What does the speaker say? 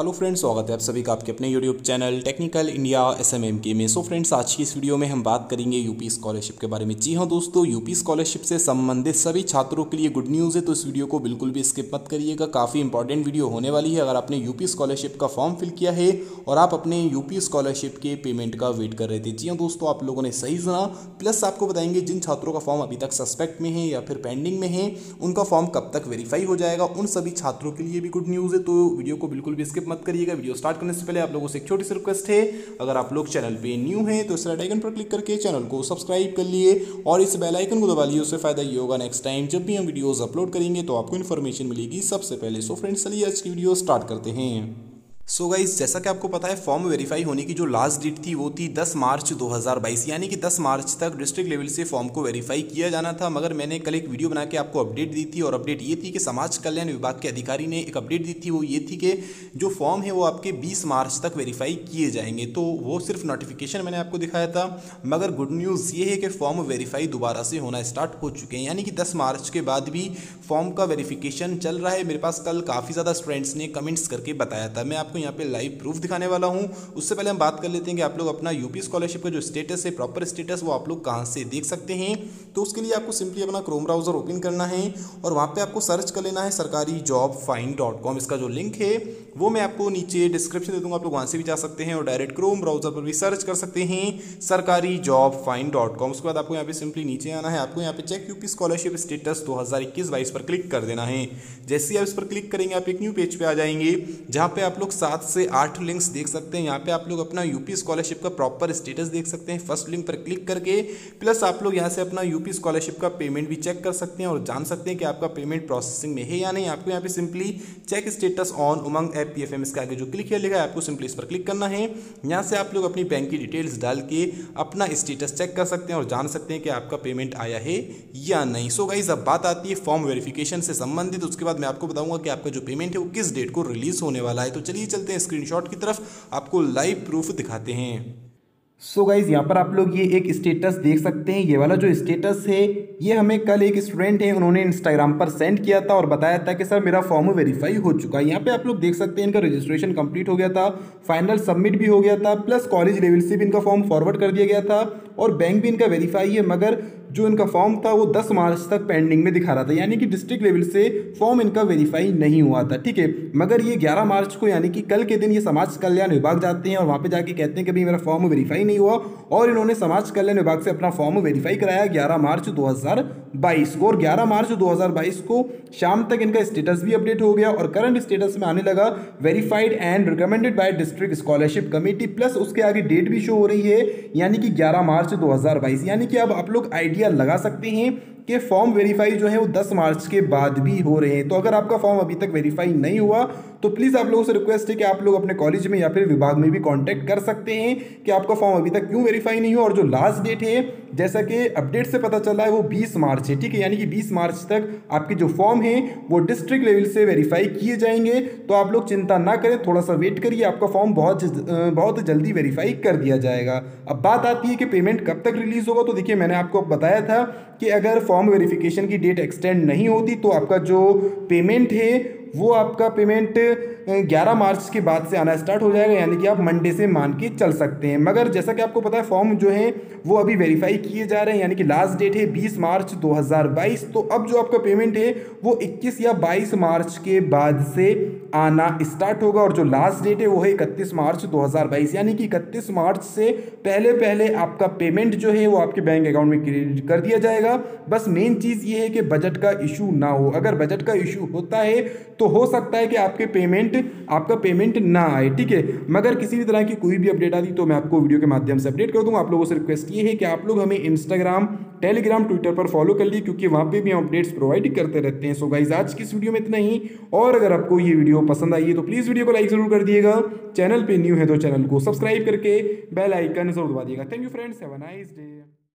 Hello friends, स्वागत है आप सभी का आपके अपने YouTube channel technical India SMMK में। सो फ्रेंड्स, आज की इस वीडियो में हम बात करेंगे यूपी स्कॉलरशिप के बारे में। जी हाँ दोस्तों, यूपी स्कॉलरशिप से संबंधित सभी छात्रों के लिए गुड न्यूज़ है, तो इस वीडियो को बिल्कुल भी स्किप मत करिएगा। काफ़ी इंपॉर्टेंट वीडियो होने वाली है। अगर आपने यूपी स्कॉलरशिप का फॉर्म फिल किया है और आप अपने यूपी स्कॉलरशिप के पेमेंट का वेट कर रहे थे, जी हाँ दोस्तों, आप लोगों ने सही सुना। प्लस आपको बताएंगे जिन छात्रों का फॉर्म अभी तक सस्पेक्ट में है या फिर पेंडिंग में है, उनका फॉर्म कब तक वेरीफाई हो जाएगा, उन सभी छात्रों के लिए भी गुड न्यूज़ है। तो वीडियो को बिल्कुल भी स्किप मत करिएगा। वीडियो स्टार्ट करने से पहले आप लोगों से एक छोटी सी रिक्वेस्ट है, अगर आप लोग चैनल पे न्यू हैं तो इस रेड आइकन पर क्लिक करके चैनल को सब्सक्राइब कर लिए और इस बेल आइकन को दबा लिए। उससे फायदा ये होगा, नेक्स्ट टाइम जब भी हम वीडियोस अपलोड करेंगे तो आपको इन्फॉर्मेशन मिलेगी सबसे पहले। सो फ्रेंड्स, चलिए आज की वीडियो स्टार्ट करते हैं। सो गाइस, जैसा कि आपको पता है, फॉर्म वेरीफाई होने की जो लास्ट डेट थी वो थी 10 मार्च 2022, यानी कि 10 मार्च तक डिस्ट्रिक्ट लेवल से फॉर्म को वेरीफाई किया जाना था। मगर मैंने कल एक वीडियो बना के आपको अपडेट दी थी और अपडेट ये थी कि समाज कल्याण विभाग के अधिकारी ने एक अपडेट दी थी। वो ये थी कि जो फॉर्म है वो आपके 20 मार्च तक वेरीफाई किए जाएंगे। तो वो सिर्फ नोटिफिकेशन मैंने आपको दिखाया था, मगर गुड न्यूज़ ये है कि फॉर्म वेरीफाई दोबारा से होना स्टार्ट हो चुके हैं, यानी कि 10 मार्च के बाद भी फॉर्म का वेरिफिकेशन चल रहा है। मेरे पास कल काफ़ी ज़्यादा स्टूडेंट्स ने कमेंट्स करके बताया था। मैं आपको यहाँ पे लाइव प्रूफ दिखाने वाला हूँ। उससे पहले हम बात कर लेते हैं कि आप लोग अपना यूपी स्कॉलरशिप का जो स्टेटस है, प्रॉपर स्टेटस, वो आप लोग कहाँ से देख सकते हैं। तो उसके लिए आपको सिंपली अपना क्रोम ब्राउजर ओपन करना है और वहाँ पे आपको सर्च कर लेना है sarkarijobfind.com। इसका जो लिंक है वो मैं आपको नीचे डिस्क्रिप्शन दे दूंगा, आप लोग वहाँ से भी जा सकते हैं और डायरेक्ट क्रोम ब्राउजर पर भी सर्च कर सकते हैं sarkarijobfind.com। उसके बाद आपको यहाँ पे सिंपली नीचे आना है, आपको यहाँ पे चेक यूपी स्कॉलरशिप स्टेटस 2021-22 पर क्लिक कर देना है। जैसे ही आप इस पर क्लिक करेंगे आप एक न्यू पेज पे आ जाएंगे, जहाँ पे आप लोग 7 से 8 लिंक्स देख सकते हैं। यहाँ पे आप लोग अपना यूपी स्कॉलरशिप का प्रॉपर स्टेटस देख सकते हैं फर्स्ट लिंक पर क्लिक करके। प्लस आप लोग यहाँ से अपना यूपी स्कॉलरशिप का पेमेंट भी चेक कर सकते हैं और जान सकते हैं कि आपका पेमेंट प्रोसेसिंग में है या नहीं। आपको यहाँ पे simply check status on Umang app PFM, इसके आगे जो क्लिक किया लिखा है आपको सिंपली इस पर क्लिक करना है। यहाँ से आप लोग अपनी बैंक की डिटेल्स डाल के अपना स्टेटस चेक कर सकते हैं और जान सकते हैं कि आपका पेमेंट आया है या नहीं। सो गाइस, अब बात आती है फॉर्म वेरिफिकेशन से संबंधित। उसके बाद मैं आपको बताऊंगा कि आपका जो पेमेंट है वो किस डेट को रिलीज होने वाला है। तो चलिए चलते हैं स्क्रीनशॉट की तरफ, आपको लाइव प्रूफ दिखाते हैं। सो गाइज, यहाँ पर आप लोग ये एक स्टेटस देख सकते हैं। ये वाला जो स्टेटस है ये हमें कल एक स्टूडेंट है उन्होंने इंस्टाग्राम पर सेंड किया था और बताया था कि सर मेरा फॉर्म वेरीफाई हो चुका है। यहाँ पे आप लोग देख सकते हैं इनका रजिस्ट्रेशन कंप्लीट हो गया था, फाइनल सबमिट भी हो गया था, प्लस कॉलेज लेवल से भी इनका फॉर्म फॉरवर्ड कर दिया गया था और बैंक भी इनका वेरीफाई है। मगर जो इनका फॉर्म था वो 10 मार्च तक पेंडिंग में दिखा रहा था, यानी कि डिस्ट्रिक्ट लेवल से फॉर्म इनका वेरीफाई नहीं हुआ था। ठीक है, मगर ये 11 मार्च को यानी कि कल के दिन ये समाज कल्याण विभाग जाते हैं और वहाँ पे जाके कहते हैं कि भाई मेरा फॉर्म वेरीफाई नहीं हुआ, और इन्होंने समाज कल्याण विभाग से अपना फॉर्म वेरीफाई कराया 11 मार्च 2022 को। और 11 मार्च 2022 को शाम तक इनका स्टेटस भी अपडेट हो गया और करंट स्टेटस में आने लगा verified and recommended by district scholarship committee, plus उसके आगे डेट भी शो हो रही है यानी कि 11 मार्च 2022। यानी कि अब आप लोग आइडिया लगा सकते हैं कि फॉर्म वेरीफाई जो है वो 10 मार्च के बाद भी हो रहे हैं। तो अगर आपका फॉर्म अभी तक वेरीफाई नहीं हुआ तो प्लीज़ आप लोगों से रिक्वेस्ट है कि आप लोग अपने कॉलेज में या फिर विभाग में भी कांटेक्ट कर सकते हैं कि आपका फॉर्म अभी तक क्यों वेरीफाई नहीं हुआ। और जो लास्ट डेट है, जैसा कि अपडेट से पता चला है, वो 20 मार्च है। ठीक है, यानी कि 20 मार्च तक आपके जो फॉर्म है वो डिस्ट्रिक्ट लेवल से वेरीफाई किए जाएंगे। तो आप लोग चिंता ना करें, थोड़ा सा वेट करिए, आपका फॉर्म बहुत जल्दी वेरीफाई कर दिया जाएगा। अब बात आती है कि पेमेंट कब तक रिलीज होगा। तो देखिए, मैंने आपको बताया था कि अगर फॉर्म वेरिफिकेशन की डेट एक्सटेंड नहीं होती तो आपका जो पेमेंट है वो आपका पेमेंट 11 मार्च के बाद से आना स्टार्ट हो जाएगा, यानी कि आप मंडे से मान के चल सकते हैं। मगर जैसा कि आपको पता है फॉर्म जो है वो अभी वेरीफाई किए जा रहे हैं, यानी कि लास्ट डेट है 20 मार्च 2022। तो अब जो आपका पेमेंट है वो 21 या 22 मार्च के बाद से आना स्टार्ट होगा और जो लास्ट डेट है वो है 31 मार्च 2022, यानी कि 31 मार्च से पहले पहले आपका पेमेंट जो है वो आपके बैंक अकाउंट में क्रेडिट कर दिया जाएगा। बस मेन चीज़ ये है कि बजट का इशू ना हो। अगर बजट का इशू होता है तो हो सकता है कि आपका पेमेंट ना आए। ठीक है, मगर किसी भी तरह की कोई भी अपडेट आती तो मैं आपको वीडियो के माध्यम से अपडेट कर दूंगा। आप लोगों से रिक्वेस्ट ये है कि आप लोग हमें इंस्टाग्राम, टेलीग्राम, ट्विटर पर फॉलो कर लिए, क्योंकि वहाँ पे भी हम अपडेट्स प्रोवाइड करते रहते हैं। सो गाइस, आज की इस वीडियो में इतना ही, और अगर आपको ये वीडियो पसंद आई है तो प्लीज़ वीडियो को लाइक जरूर कर दिएगा। चैनल पे न्यू है तो चैनल को सब्सक्राइब करके बेल आइकन जरूर दबा दिएगा। Thank you friends, have a nice day.